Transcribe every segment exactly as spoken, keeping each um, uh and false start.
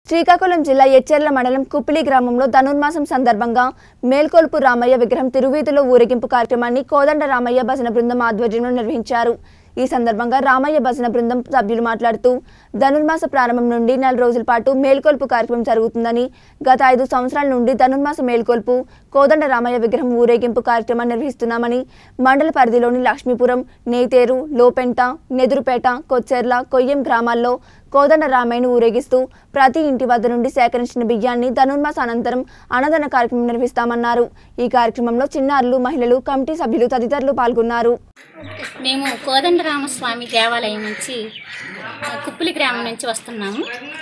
శ్రీకాకుళం జిల్లా ఎచ్చెర్ల మండలం కుప్పిలి గ్రామంలో ధనుర్మాసం సందర్భంగా మేల్కొల్పు రామయ్య విగ్రహం తిరువీధిలో ఊరేగింపు కార్యక్రమాన్ని కోదండ రామయ్య భజన బృందం ఆధ్వర్యంలో నిర్వహించారు। ఈ సందర్భంగా రామయ్య భజన బృందం సభ్యులు మాట్లాడుతూ ధనుర్మాస ప్రారంభం నుండి నెల రోజుల పాటు మేల్కొల్పు కార్యక్రమం జరుగుతుందని, గత ఐదు సంవత్సరాల నుండి ధనుర్మాస మేల్కొల్పు కోదండ రామయ్య విగ్రహం ఊరేగింపు కార్యక్రమాన్ని నిర్వహిస్తున్నామని, మండల పరిధిలోని లక్ష్మీపురం, నేతేరు, లోపెంట, నెదురుపేట, కొచ్చెర్ల, కొయ్యం గ్రామాల్లో కోదండ రామయ్యను ఊరేగిస్తూ ప్రతి ఇంటి వద్ద నుండి సేకరించిన బియ్యాన్ని ధనుర్మాస అనంతరం అన్నదాన కార్యక్రమం నిర్వహిస్తామన్నారు। ఈ కార్యక్రమంలో చిన్నారులు, మహిళలు, కమిటీ సభ్యులు తదితరులు పాల్గొన్నారు। మేము కోదండరామస్వామి దేవాలయం నుంచి కుప్పిలి గ్రామం నుంచి వస్తున్నాము।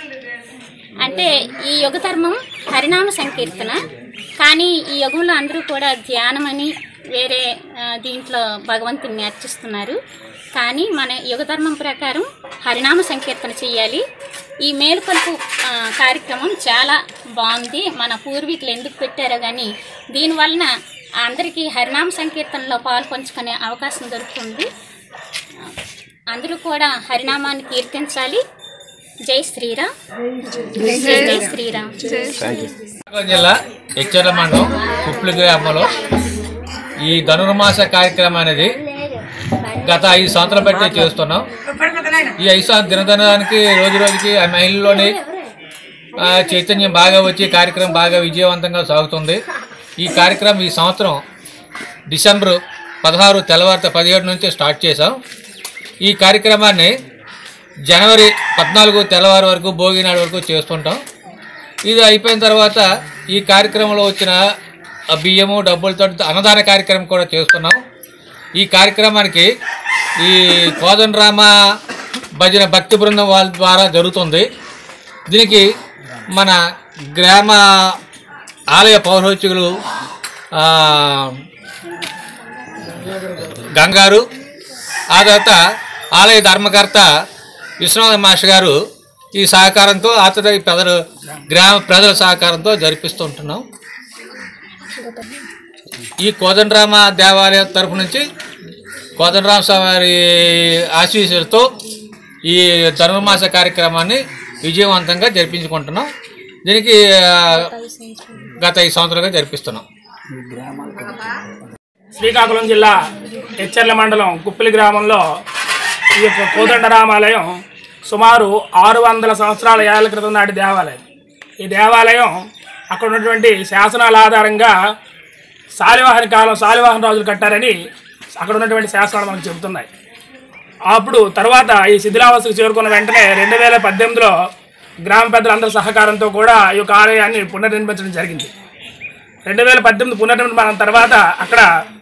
అంటే ఈ యుగ ధర్మం హరినామ సంకీర్తన, కానీ ఈ యుగంలో అందరూ కూడా ధ్యానమని వేరే దీంట్లో భగవంతుని అర్చిస్తున్నారు। కానీ మన యుగ ధర్మం ప్రకారం హరినామ సంకీర్తన చేయాలి। ఈ మేల్కొల్పు కార్యక్రమం చాలా బాగుంది। మన పూర్వీకులు ఎందుకు పెట్టారో కానీ దీనివలన అందరికీ హరినామ సంకీర్తనలో పాలు పంచుకునే అవకాశం దొరుకుతుంది। అందరూ కూడా హరినామాన్ని కీర్తించాలి। జై శ్రీరామ్, జై శ్రీరామ్। జిల్లా ఎచ్చెర్ల మండలం కుప్పిలి గ్రామంలో ఈ ధనుర్మాస కార్యక్రమం అనేది గత ఐదు సంవత్సరాల బట్టి చేస్తున్నాం। ఈ ఐదు సంవత్సరాల దినదినానికి రోజు రోజుకి ఆ మహిళల్లోని చైతన్యం బాగా వచ్చి కార్యక్రమం బాగా విజయవంతంగా సాగుతుంది। ఈ కార్యక్రమం ఈ సంవత్సరం డిసెంబర్ పదహారు తెల్లవారితో పదిహేడు నుంచి స్టార్ట్ చేసాం। ఈ కార్యక్రమాన్ని జనవరి పద్నాలుగు తెల్లవారు వరకు భోగినాడు వరకు చేస్తుంటాం। ఇది అయిపోయిన తర్వాత ఈ కార్యక్రమంలో వచ్చిన బియ్యము డబ్బులతో అన్నదాన కార్యక్రమం కూడా చేస్తున్నాం। ఈ కార్యక్రమానికి ఈ కోదండరామ భజన భక్తి బృందం వాళ్ళ ద్వారా జరుగుతుంది। దీనికి మన గ్రామ ఆలయ పౌరోహితులు గంగారు, ఆ తర్వాత ఆలయ ధర్మకర్త విశ్వనాథ మాస్టర్ గారు ఈ సహకారంతో ఆ తర్వాత ప్రజలు గ్రామ ప్రజల సహకారంతో జరిపిస్తుంటున్నాం। ఈ కోదండరామ దేవాలయం తరఫు నుంచి కోదండరామ స్వామి ఆశీస్సులతో ఈ ధనుర్మాస కార్యక్రమాన్ని విజయవంతంగా జరిపించుకుంటున్నాం। దీనికి గత ఐదు సంవత్సరాలుగా జరిపిస్తున్నాం। శ్రీకాకుళం జిల్లా ఎచ్చెర్ల మండలం కుప్పిలి గ్రామంలో ఈ యొక్క కోదండరామాలయం సుమారు ఆరు వందల సంవత్సరాల ఏళ్ల క్రితం నాటి దేవాలయం। ఈ దేవాలయం అక్కడ ఉన్నటువంటి శాసనాల ఆధారంగా శాలివాహన కాలం శాలివాహన రాజులు కట్టారని అక్కడ ఉన్నటువంటి శాసనాలు మనకు చెబుతున్నాయి। అప్పుడు తర్వాత ఈ శిథిలావస్థకు చేరుకున్న వెంటనే రెండు వేల పద్దెనిమిదిలో గ్రామ పెద్దలందరి సహకారంతో కూడా ఈ యొక్క ఆలయాన్ని పునర్నిర్మించడం జరిగింది। రెండు వేల పద్దెనిమిది పునర్నిర్మాణం తర్వాత అక్కడ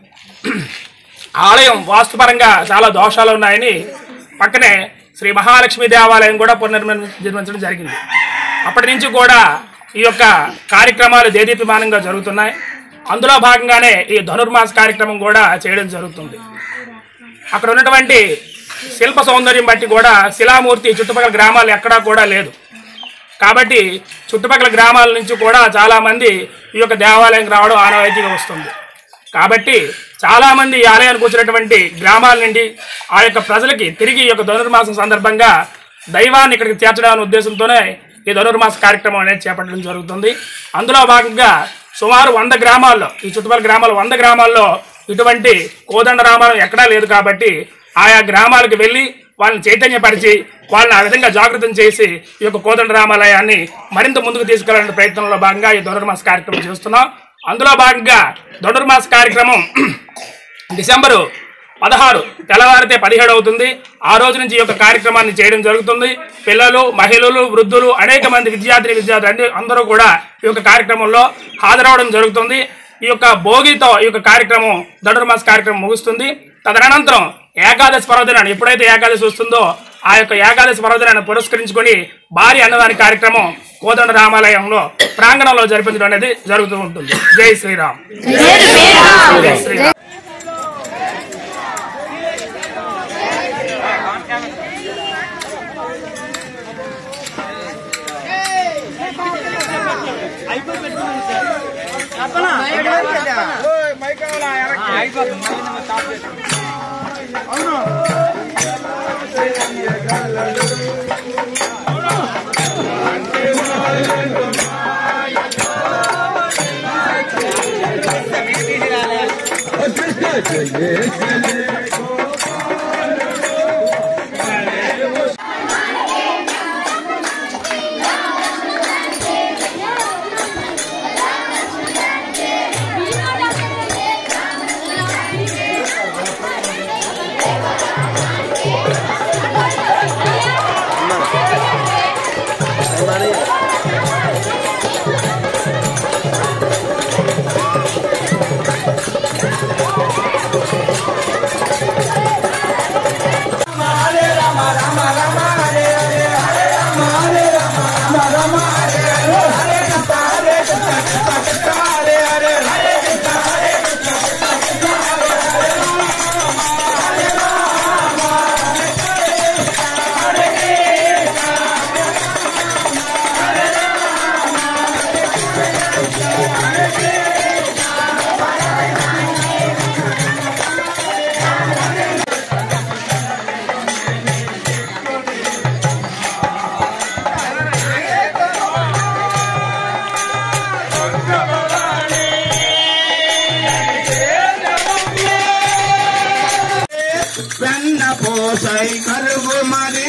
ఆలయం వాస్తుపరంగా చాలా దోషాలు ఉన్నాయని పక్కనే శ్రీ మహాలక్ష్మి దేవాలయం కూడా పునర్నిర్మించడం జరిగింది। అప్పటి నుంచి కూడా ఈ యొక్క కార్యక్రమాలు దేదీప్యమానంగా జరుగుతున్నాయి। అందులో భాగంగానే ఈ ధనుర్మాస కార్యక్రమం కూడా చేయడం జరుగుతుంది। అక్కడ ఉన్నటువంటి శిల్ప సౌందర్యం బట్టి కూడా శిలామూర్తి చుట్టుపక్కల గ్రామాలు ఎక్కడా కూడా లేదు కాబట్టి చుట్టుపక్కల గ్రామాల నుంచి కూడా చాలామంది ఈ యొక్క దేవాలయం రావడం ఆనవాయితీగా వస్తుంది। కాబట్టి చాలామంది ఈ ఆలయానికి వచ్చినటువంటి గ్రామాల నుండి ఆ యొక్క ప్రజలకి తిరిగి ఈ యొక్క ధనుర్మాసం సందర్భంగా దైవాన్ని ఇక్కడికి చేర్చడానికి ఉద్దేశంతోనే ఈ ధనుర్మాస కార్యక్రమం అనేది చేపట్టడం జరుగుతుంది। అందులో భాగంగా సుమారు వంద గ్రామాల్లో ఈ చుట్టుపక్కల గ్రామాలు వంద గ్రామాల్లో ఇటువంటి కోదండరామాలయం ఎక్కడా లేదు కాబట్టి ఆయా గ్రామాలకు వెళ్ళి వాళ్ళని చైతన్యపరిచి వాళ్ళని ఆ విధంగా జాగృతం చేసి ఈ యొక్క కోదండరామాలయాన్ని మరింత ముందుకు తీసుకెళ్లాలనే ప్రయత్నంలో భాగంగా ఈ ధనుర్మాస కార్యక్రమం చేస్తున్నాం। అందులో భాగంగా ధనుర్మాస కార్యక్రమం డిసెంబరు పదహారు తెల్లవారితే పదిహేడు అవుతుంది। ఆ రోజు నుంచి ఈ యొక్క కార్యక్రమాన్ని చేయడం జరుగుతుంది। పిల్లలు, మహిళలు, వృద్ధులు, అనేక మంది విద్యార్థిని విద్యార్థులు అన్ని అందరూ కూడా ఈ యొక్క కార్యక్రమంలో హాజరవడం జరుగుతుంది। ఈ యొక్క భోగితో ఈ యొక్క కార్యక్రమం ధనుర్మాస కార్యక్రమం ముగుస్తుంది। తదనంతరం ఏకాదశి పర్వదినాన్ని ఎప్పుడైతే ఏకాదశి వస్తుందో ఆ యొక్క ఏకాదశి పర్వదినాన్ని పురస్కరించుకొని భారీ అన్నదాన కార్యక్రమం కోదండ రామాలయంలో ప్రాంగణంలో జరిపించడం అనేది జరుగుతూ ఉంటుంది। జై శ్రీరామ్, జై శ్రీరామ్। అవును पोसाई कर वो मारे